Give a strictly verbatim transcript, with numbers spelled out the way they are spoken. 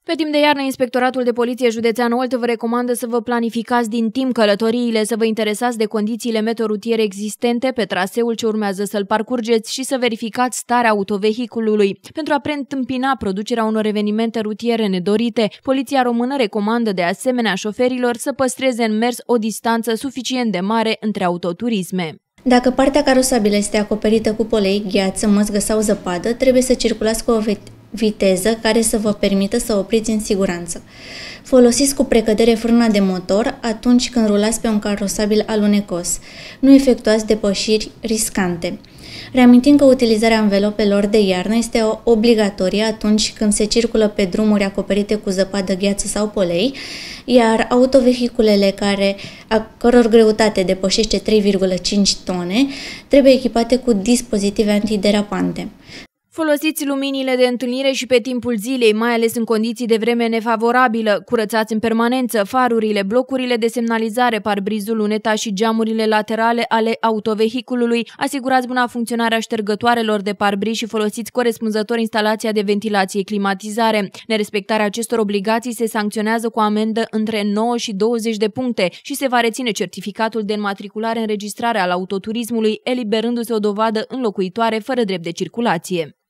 Pe timp de iarnă, Inspectoratul de Poliție Județean Olt vă recomandă să vă planificați din timp călătoriile, să vă interesați de condițiile meteorutiere existente pe traseul ce urmează să-l parcurgeți și să verificați starea autovehiculului. Pentru a preîntâmpina producerea unor evenimente rutiere nedorite, Poliția Română recomandă de asemenea șoferilor să păstreze în mers o distanță suficient de mare între autoturisme. Dacă partea carosabilă este acoperită cu polei, gheață, măsgă sau zăpadă, trebuie să circulați cu o viteză care să vă permită să opriți în siguranță. Folosiți cu precădere frâna de motor atunci când rulați pe un carosabil alunecos. Nu efectuați depășiri riscante. Reamintim că utilizarea anvelopelor de iarnă este obligatorie atunci când se circulă pe drumuri acoperite cu zăpadă, gheață sau polei, iar autovehiculele care, a căror greutate depășește trei virgulă cinci tone trebuie echipate cu dispozitive antiderapante. Folosiți luminile de întâlnire și pe timpul zilei, mai ales în condiții de vreme nefavorabilă. Curățați în permanență farurile, blocurile de semnalizare, parbrizul, luneta și geamurile laterale ale autovehiculului. Asigurați buna funcționare a ștergătoarelor de parbriz și folosiți corespunzător instalația de ventilație climatizare. Nerespectarea acestor obligații se sancționează cu amendă între nouă și douăzeci de puncte și se va reține certificatul de înmatriculare înregistrare al autoturismului, eliberându-se o dovadă înlocuitoare fără drept de circulație.